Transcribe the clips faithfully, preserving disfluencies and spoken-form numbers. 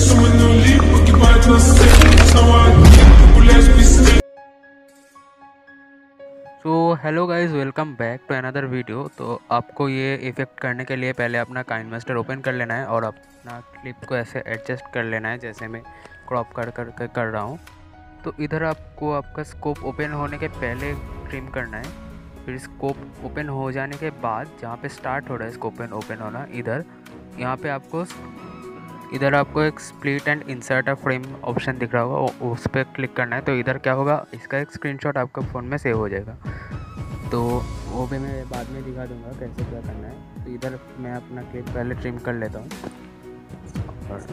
So hello guys, welcome back to another video. तो आपको ये इफ़ेक्ट करने के लिए पहले अपना काइनमास्टर ओपन कर लेना है और अपना क्लिप को ऐसे एडजस्ट कर लेना है, जैसे मैं क्रॉप कर कर कर, कर रहा हूँ। तो इधर आपको आपका स्कोप ओपन होने के पहले ट्रिम करना है, फिर स्कोप ओपन हो जाने के बाद जहाँ पे स्टार्ट हो रहा है स्कोप ओपन होना, इधर यहाँ पे आपको इधर आपको एक split and insert a frame option दिख रहा होगा, उस पर क्लिक करना है। तो इधर क्या होगा, इसका एक स्क्रीनशॉट आपका फ़ोन में सेव हो जाएगा। तो वो भी मैं बाद में दिखा दूंगा कैसे क्या करना है। तो इधर मैं अपना क्लिप पहले ट्रिम कर लेता हूँ और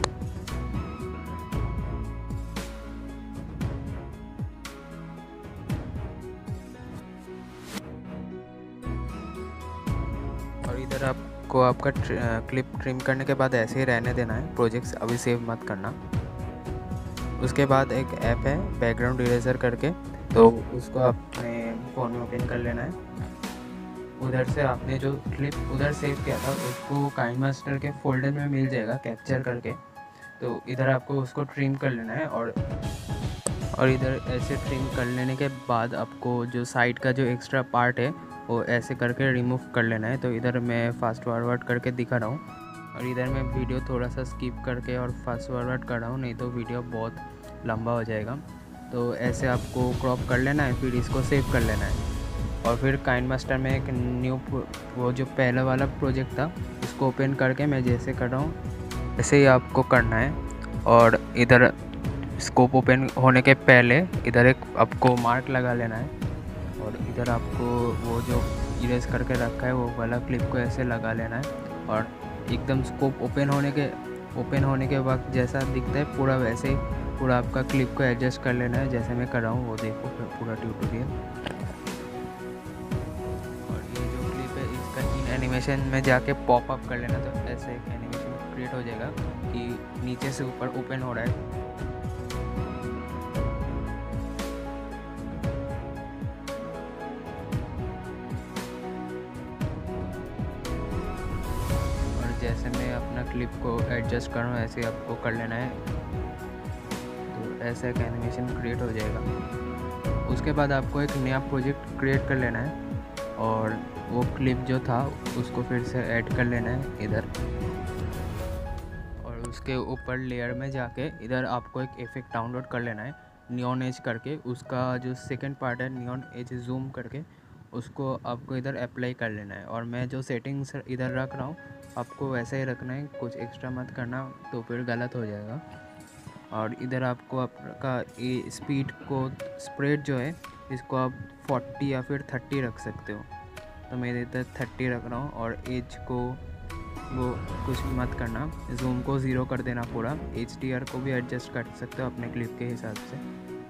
और इधर आपको आपका क्लिप ट्रिम करने के बाद ऐसे ही रहने देना है, प्रोजेक्ट्स अभी सेव मत करना। उसके बाद एक ऐप है बैकग्राउंड इरेजर करके, तो उसको अपने फ़ोन में ओपन कर लेना है। उधर से आपने जो क्लिप उधर सेव किया था उसको काइनमास्टर के फोल्डर में मिल जाएगा कैप्चर करके। तो इधर आपको उसको ट्रिम कर लेना है और और इधर ऐसे ट्रिम कर लेने के बाद आपको जो साइड का जो एक्स्ट्रा पार्ट है वो ऐसे करके रिमूव कर लेना है। तो इधर मैं फास्ट फॉरवर्ड करके दिखा रहा हूँ और इधर मैं वीडियो थोड़ा सा स्किप करके और फास्ट फॉरवर्ड कर रहा हूँ, नहीं तो वीडियो बहुत लंबा हो जाएगा। तो ऐसे आपको क्रॉप कर लेना है, फिर इसको सेव कर लेना है और फिर काइनमास्टर में एक न्यू वो जो पहला वाला प्रोजेक्ट था उसको ओपन करके मैं जैसे कर रहा हूँ ऐसे ही आपको करना है। और इधर स्कोप ओपन होने के पहले इधर एक आपको मार्क लगा लेना है और इधर आपको वो जो इरेज करके रखा है वो वाला क्लिप को ऐसे लगा लेना है और एकदम स्कोप ओपन होने के ओपन होने के वक्त जैसा दिखता है पूरा वैसे ही पूरा आपका क्लिप को एडजस्ट कर लेना है, जैसे मैं कर रहा हूँ वो देखो पूरा ट्यूटोरियल। और ये जो क्लिप है इसका इन एनिमेशन में जाके पॉप अप कर लेना, तो ऐसे एक एनिमेशन क्रिएट हो जाएगा कि नीचे से ऊपर ओपन हो रहा है। जैसे मैं अपना क्लिप को एडजस्ट कर रहा हूँ ऐसे आपको कर लेना है, तो ऐसा एक एनिमेशन क्रिएट हो जाएगा। उसके बाद आपको एक नया प्रोजेक्ट क्रिएट कर लेना है और वो क्लिप जो था उसको फिर से ऐड कर लेना है इधर। और उसके ऊपर लेयर में जाके इधर आपको एक इफेक्ट डाउनलोड कर लेना है नियॉन एज करके, उसका जो सेकंड पार्ट है नियॉन एज जूम करके उसको आपको इधर अप्लाई कर लेना है। और मैं जो सेटिंग्स इधर रख रहा हूँ आपको वैसे ही रखना है, कुछ एक्स्ट्रा मत करना तो फिर गलत हो जाएगा। और इधर आपको आपका ये स्पीड को स्प्रेड जो है इसको आप फोर्टी या फिर थर्टी रख सकते हो, तो मैं इधर थर्टी रख रहा हूँ। और एज को वो कुछ मत करना, जूम को ज़ीरो कर देना पूरा। एच डी आर को भी एडजस्ट कर सकते हो अपने क्लिप के हिसाब से।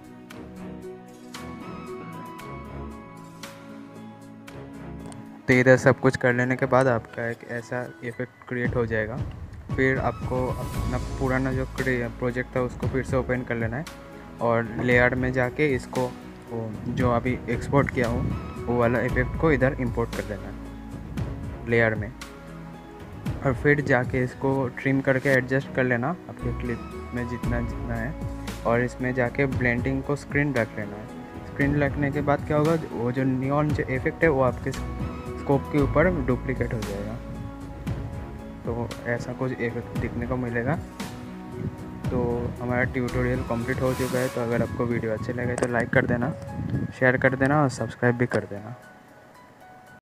तो इधर सब कुछ कर लेने के बाद आपका एक ऐसा इफेक्ट क्रिएट हो जाएगा। फिर आपको अपना पुराना जो प्रोजेक्ट था उसको फिर से ओपन कर लेना है और लेयर में जाके इसको वो जो अभी एक्सपोर्ट किया हूँ वो वाला इफेक्ट को इधर इंपोर्ट कर देना है लेयर में। और फिर जाके इसको ट्रिम करके एडजस्ट कर लेना आपके क्लिप में जितना जितना है, और इसमें जाके ब्लेंडिंग को स्क्रीन रख लेना है। स्क्रीन रखने के बाद क्या होगा, वो जो नियॉन जो इफेक्ट है वो आपके स्कोप के ऊपर डुप्लीकेट हो जाएगा। तो ऐसा कुछ इफेक्ट दिखने को मिलेगा। तो हमारा ट्यूटोरियल कंप्लीट हो चुका है। तो अगर आपको वीडियो अच्छे लगे तो लाइक कर देना, शेयर कर देना और सब्सक्राइब भी कर देना।